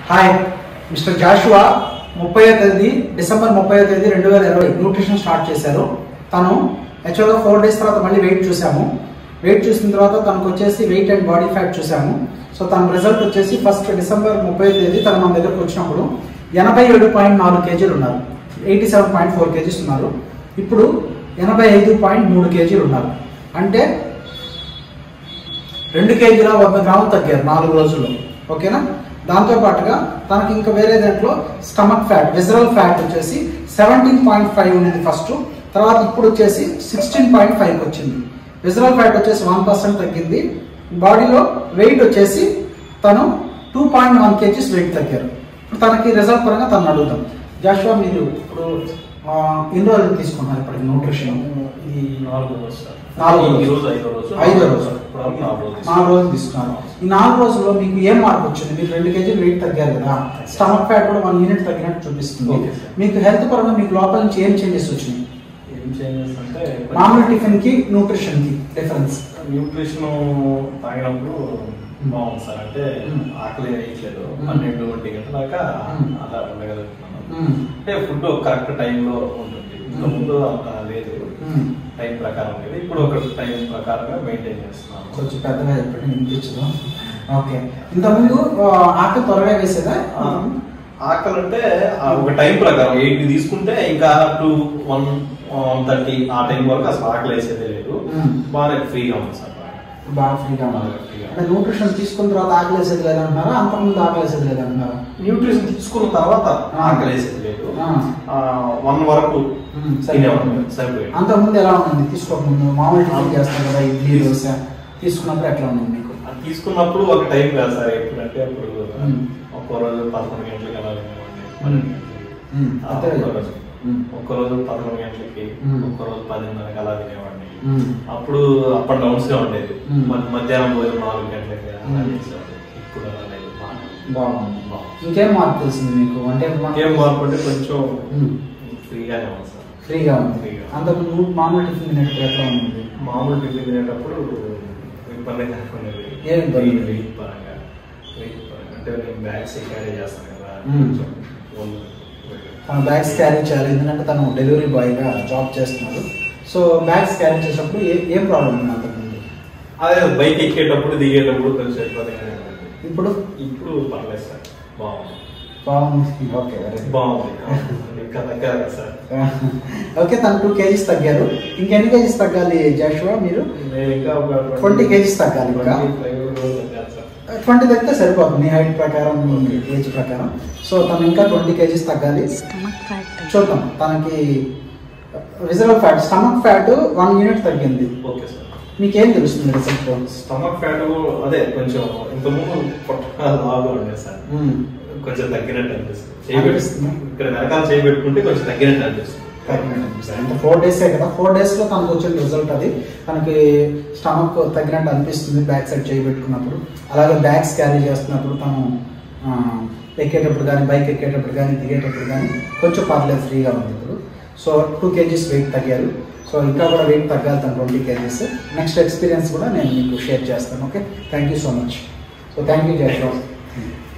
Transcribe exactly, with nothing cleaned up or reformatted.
Hi mister Jashuva ముప్పై తేదీ December ముప్పై తేదీ రెండు వేల ఇరవై న్యూట్రిషన్ స్టార్ట్ చేశారు. తను యాక్చువల్గా ఫోర్ డేస్ తర్వాత మళ్ళీ వెయిట్ చూసాము. వెయిట్ చూసిన తర్వాత తనకు వచ్చేసి వెయిట్ అండ్ బాడీ ఫ్యాట్ చూసాము. సో తన రిజల్ట్ వచ్చేసి ఫస్ట్ డిసెంబర్ ముప్పై తేదీ తను మన దగ్గరకు వచ్చినప్పుడు ఎనభై ఏడు పాయింట్ నాలుగు కేజీలు ఉన్నారు. Eighty seven point four kgs ఉన్నారు. ఇప్పుడు ఎనభై ఐదు పాయింట్ మూడు కేజీలు ఉన్నారు. అంటే రెండు కేజీల వంద గ్రాములు తగ్గారు నాలుగు రోజుల్లో. ఓకేనా? దాంతో పాటుగా తనకి ఇంకా వేరే దాంట్లో స్టమక్ ఫ్యాట్ విజరల్ ఫ్యాట్ వచ్చేసి సెవెంటీన్ పాయింట్ ఫైవ్ ఉండేది ఫస్ట్, తర్వాత ఇప్పుడు వచ్చేసి సిక్స్టీన్ పాయింట్ ఫైవ్ వచ్చింది. విజరల్ ఫ్యాట్ వచ్చేసి వన్ పర్సెంట్ తగ్గింది. బాడీలో వెయిట్ వచ్చేసి తను two point one kgs weight తగ్గారు. ఇప్పుడు తనకి రిజల్ట్ పరంగా తను అడుగుతాం. జాషువా మీరు ఇప్పుడు ఎన్ని రోజులు తీసుకుంటున్నారు ఇప్పటికి న్యూట్రిషన్? ఈ నాలుగు రోజులు నాలుగు రోజు ఐదో రోజు ఐదో రోజు నాలుగు రోజులు తీసుకున్నారు. ఈ నాలుగు రోజుల్లో మీకు ఏం మార్పు వచ్చింది? మీరు రెండు కేజీలు వెయిట్ తగ్గారు కదా, స్టమక్ ఫ్యాట్ కూడా వన్ యూనిట్ తగ్గినట్టు చూపిస్తుంది. మీకు హెల్త్ పరంగా మీకు లోపల నుంచి ఏం చేంజెస్ వచ్చినాయి? ఏం చేంజెస్ అంటే మామూలు టిఫిన్ కి న్యూట్రిషన్ కి డిఫరెన్స్? న్యూట్రిషన్ తాగినప్పుడు బాగుంది సార్. అంటే ఆకలి వేయట్లేదు. పన్నెండు ఒంటి గంట దాకా అలా ఉండగలుగుతున్నాను. అంటే ఫుడ్ కరెక్ట్ టైంలో ఉంటుంది. ఇంతకుముందు అంత లేదు, టైం ప్రకారం లేదు. ఇప్పుడు ఒక టైం ప్రకారంగా మెయింటైన్ చేస్తున్నాను. కొంచెం పెద్దగా చెప్పండి, వినిపించదు. ఓకే. ఇంతకుముందు ఆకలి త్వరగా వేసేదా? ఆకలి అంటే ఒక టైం ప్రకారం ఎయిట్ తీసుకుంటే ఇంకా టూ వన్ వన్ థర్టీ ఆ టైం వరకు అసలు ఆకలి వేసేదే లేదు. బాగా ఫ్రీగా ఉంది సార్. బాగా ఫ్రీగా ఉంది. అంటే న్యూట్రిషన్ తీసుకున్న తర్వాత ఆకలి వేసేది లేదంటున్నారా? అంతకుముందు ఆకలి వేసేది లేదంటున్నారా? న్యూట్రిషన్ తీసుకున్న తర్వాత ఆకలి వేసేది లేదు. వన్ వరకు సరిపోయింది. అంతకుముందు ఎలా ఉంది? తీసుకోకముందు మామూలు టిఫిన్ చేస్తారు కదా, ఇడ్లీ దోశ, తీసుకున్నప్పుడు ఎట్లా ఉంది మీకు? తీసుకున్నప్పుడు ఒక టైం కాదు సార్. ఎప్పుడంటే అప్పుడు ఒక్కో రోజు పదకొండు గంటలకి అలా తినేవాడిని. ఒక్క రోజు పదకొండు గంటలకి, ఒక్క రోజు పదిన్నరకి అలా తినేవాడిని. అప్పుడు అప్ అండ్ డౌన్స్ గా ఉండేది. మధ్యాహ్నం భోజనం నాలుగు గంటలకి అలా చేసేవాడిని. ఇప్పుడు అలా లేదు. బాగుంది. ఇంకేం మార్పు తెలిసింది మీకు? అంటే ఏం మార్పు అంటే కొంచెం ఫ్రీగానే ఉంది సార్. ఫ్రీగా ఉంది. అంతకుముందు మామూలు టిఫిన్ తినేటప్పుడు ఎట్లా ఉంది? మామూలు టిఫిన్ తినేటప్పుడు ఇబ్బంది కాకుండా ఏ ఇబ్బంది? వెయిట్ పరంగా వెయిట్ పరంగా అంటే నేను బ్యాగ్స్ క్యారీ చేస్తాను కదా. తను బ్యాగ్స్ క్యారీ చేయాలి, ఎందుకంటే తను డెలివరీ బాయ్గా జాబ్ చేస్తున్నాడు. సో బ్యాగ్స్ క్యారీ చేసేటప్పుడు ఏ ఏం ప్రాబ్లం ఉంది అంతకుముందు? అదే బైక్ ఎక్కేటప్పుడు దిగేటప్పుడు కొంచెం ఇబ్బందిగానే ఉంది. ఇప్పుడు ఇప్పుడు పర్లేదు సార్. బాగుంది. బాగుంది. ఓకే, బాగుంది. ఇంకా తగ్గారు సార్. ఓకే. తను టూ కేజీస్ తగ్గారు. ఇంకెన్ని కేజీస్ తగ్గాలి జాషువా మీరు? ఇంకా ఒక ట్వంటీ కేజీస్ తగ్గాలి. ఇంకా ట్వంటీ తగ్గితే సరిపోతుంది మీ హైట్ ప్రకారం, మీ ఏజ్ ప్రకారం. సో తను ఇంకా ట్వంటీ కేజీస్ తగ్గాలి. చూద్దాం. తనకి visceral fat, stomach fat one unit తగ్గింది. Okay sir. మీకేం తెలుస్తుంది రిజల్ట్? స్టమక్ ఫ్యాట్ అదే కొంచెం ఇంతకుముందు లాగా ఉండేది సార్. కొంచెం తగ్గినట్టు అనిపిస్తుంది. ఇక్కడ వెనకాల చేయబెట్టుకుంటే కొంచెం తగ్గినట్టు అనిపిస్తుంది. అంటే ఫోర్ డేసే కదా, ఫోర్ డేస్ లో తనకు వచ్చిన రిజల్ట్ అది. తనకి స్టమక్ తగ్గినట్టు అనిపిస్తుంది బ్యాక్ సైడ్ చేయబెట్టుకున్నప్పుడు. అలాగే బ్యాగ్స్ క్యారీ చేస్తున్నప్పుడు తను ఎక్కేటప్పుడు కానీ, బైక్ ఎక్కేటప్పుడు కానీ, దిగేటప్పుడు కానీ కొంచెం పర్లేదు, ఫ్రీగా ఉంది ఇప్పుడు. సో టూ కేజీస్ వెయిట్ తగ్గారు. సో ఇంకా కూడా వెయిట్ తగ్గాలి తను, ట్వంటీ కేజీస్. నెక్స్ట్ ఎక్స్పీరియన్స్ కూడా నేను మీకు షేర్ చేస్తాను. Okay, thank you so much. So thank you Jashuva.